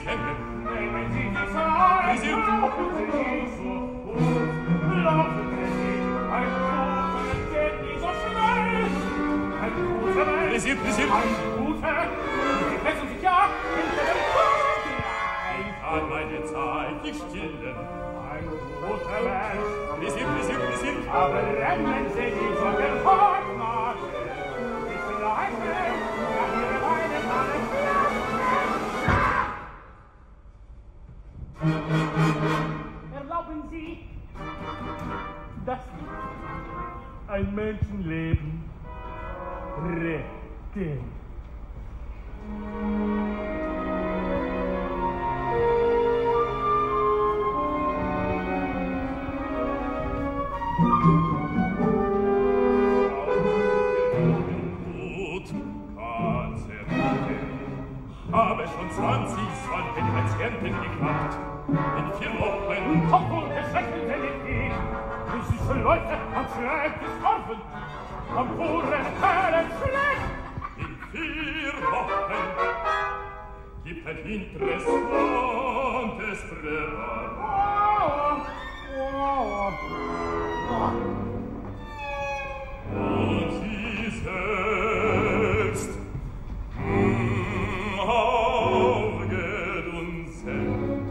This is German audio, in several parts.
kennen. Nehmen Sie die Zeit, Wie sind laufen Sie nicht so gut, laufen Sie nicht, ein Guter geht nie so schnell. Ein Guter Mensch, Wie sind ein Guter, Sie messen sich ja hinter dem Vorgleich. an meine Zeit nicht stillen. Ein guter Mensch, Wie sind aber rennen Sie nicht so gefort machen. Ich schleife nach Ihrem einen Erlauben Sie, dass Sie ein Menschenleben retten. Gut, ganz habe schon 20 solche Patienten geklappt. In 4 Wochen Kopf und Geschäfte sind ich. Die süßen Leute am Schleck gestorben. Am puren Perlenschleck. in 4 Wochen gibt ein interessantes Präparat. Und sie selbst aufgeht und senkt.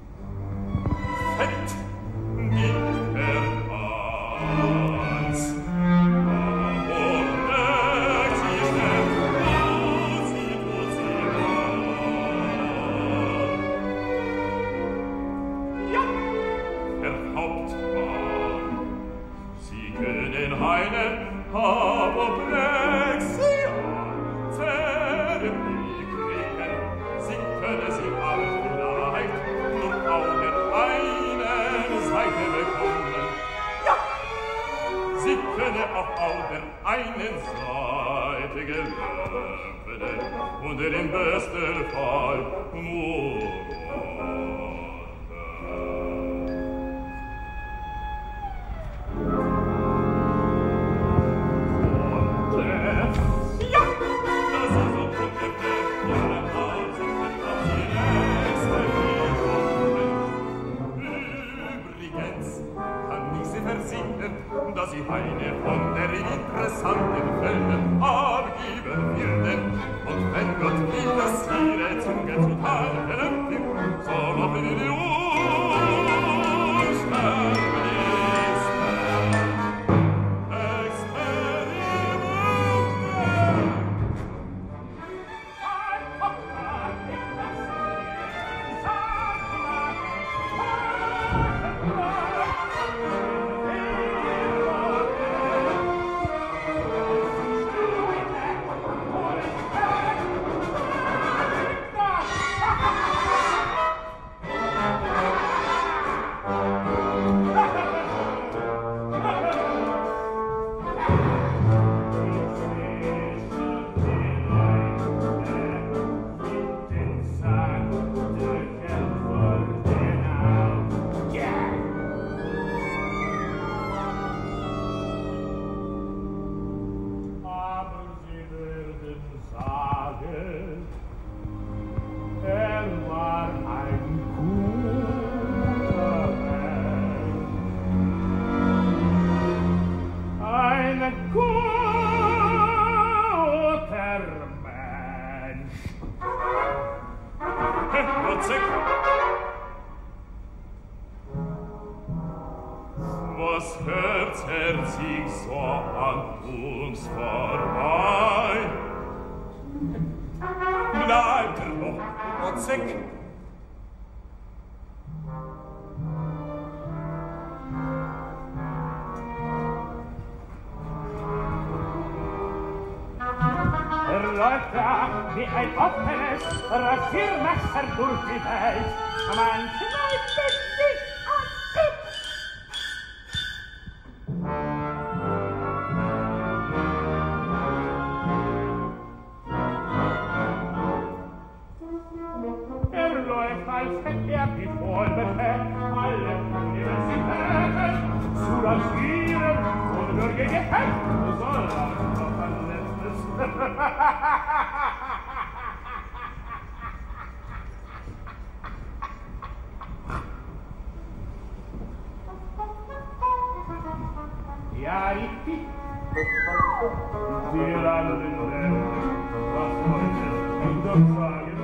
Fett nicht erfahrt. Aber merkt sie schnell, wo sie war. Ja, Der Hauptmann, sie können eine Apoplexie zerblicken. Sie können sie alle vielleicht nur auf der einen Seite bekommen. ja, Sie können auch auf der einen Seite geöffnet und im besten Fall morden. ja. Das ist so ungefähr Ihre Aussichten auf die nächste Woche. Übrigens kann ich Sie versichern, dass Sie eine von der interessanten Fälle abgeben werden. Und wenn Gott will, dass Ihre Zunge total gelähmt wird, so machen Sie die Was hört sich so an uns vorbei? Bleibt noch, Otzek! Läuft da wie ein offenes Rasiermesser durch die Welt. Man kneift sich an sich. Läuft, als hätte die Vollbete alle Universitäten zu rasieren und nur gegen Hände soll noch ein letztes Ja, richtig. Sie landen denn, was wolltest du doch sagen?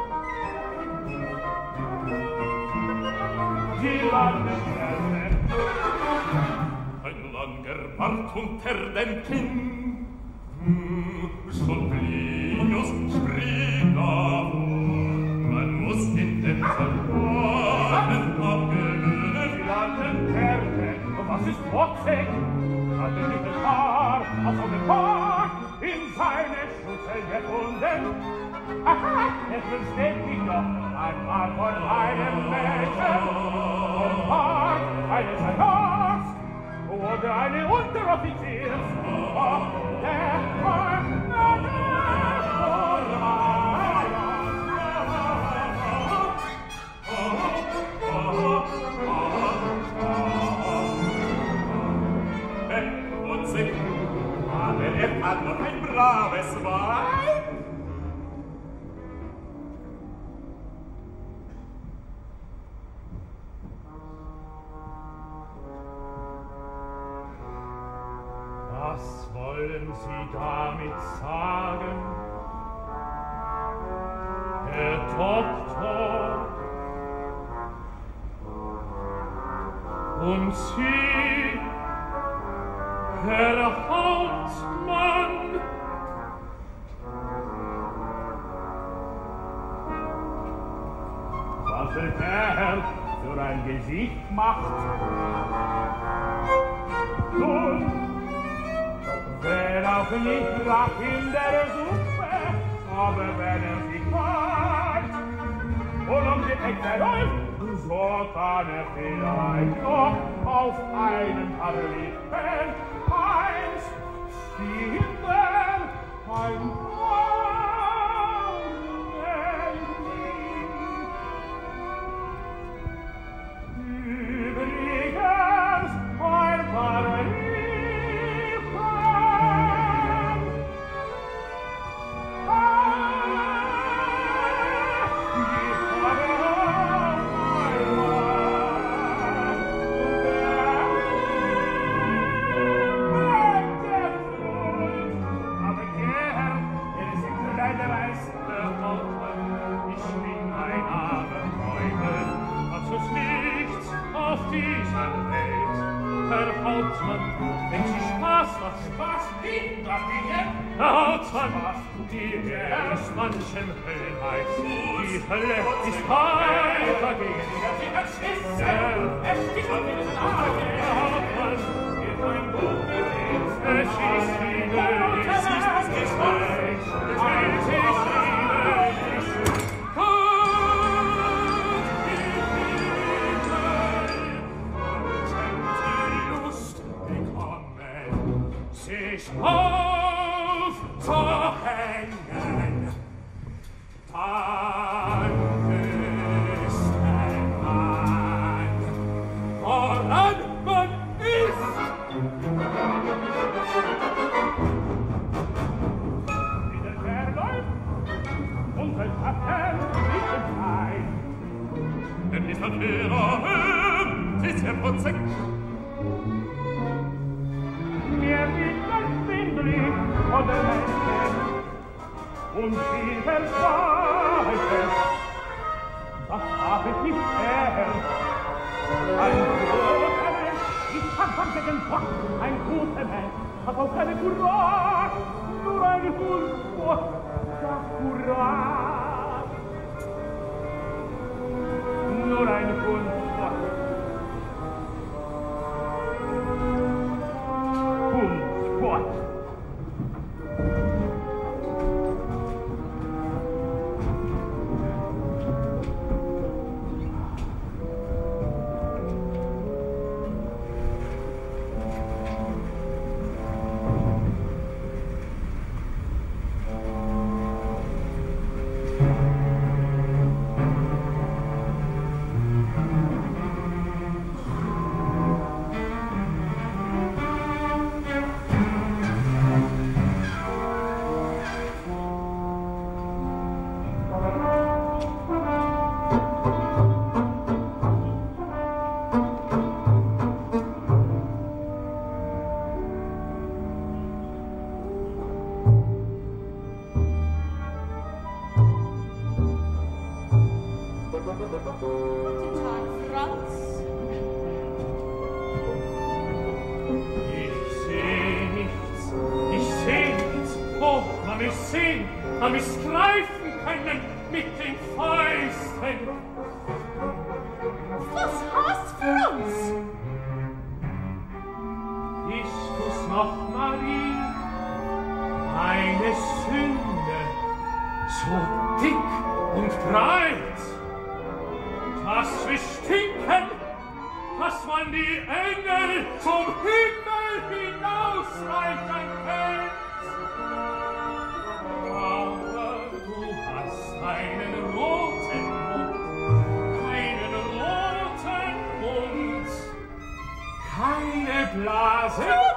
Sie landen denn. Ein langer Bart unter dem Kinn, Stolplinus springt davor, man muss in den Salvanen abgewöhnen. Sie landen denn, was ist Botzig? Hat nicht das Haar aus einem Paar in seine Schutzel gefunden? Aha, es besteht nicht noch ein Paar von einem Mädchen, vom Paar eines Senats oder eine Unteroffiziers. Oh, der Paar, aber hat noch ein braves Weib. was wollen Sie damit sagen? Herr Doktor und Sie, Herr Hauptmann, was der Herr für ein Gesicht macht? Nun, wenn auch nicht Raff in der Suppe, aber wenn sich wagt und die Ecke läuft, so kann vielleicht noch auf einen Paar Lippen eins finden, ein übrigens ein Paar Lippen. Wenn Sie Spaß macht, Spaß bieten, das Dinge. Herr Hauptmann, die erst manchem Höllen heißt. Die Hölle ist weiter gegen Sie als Schüsse. Es ist von den Argen. Herr Hauptmann, ist ein Gut mit es ist Ihnen, es ist das Geschlecht, es ist Ihnen, sich aufzuhängen, dann ist ein Mann, woran man ist. Wie der Herr läuft und sein Kapitän nicht im Schein. Denn ist ein Lehrer, ist er Putzig. Mir wird das Windlich oder Menschen und viel Verzweifelt. Das habe ich nicht ernst. Ein guter Mensch, ich kann von gegen Gott, ein guter Mensch, hat auch keine Courage, nur eine Hulfwort, das Courage. Nur eine Hulfwort. Hulfwort. Guten Tag, Franz. Ich seh nichts. Oh, man müsst sehen, man müsst greifen können mit den Fäusten. Was hast, Franz? Bist du's noch, Marie? Eine Sünde, so dick und breit, dass wir stinken, dass man die Engel zum Himmel hinausreichen kennt. Aber du hast einen roten Mund, keine Blase.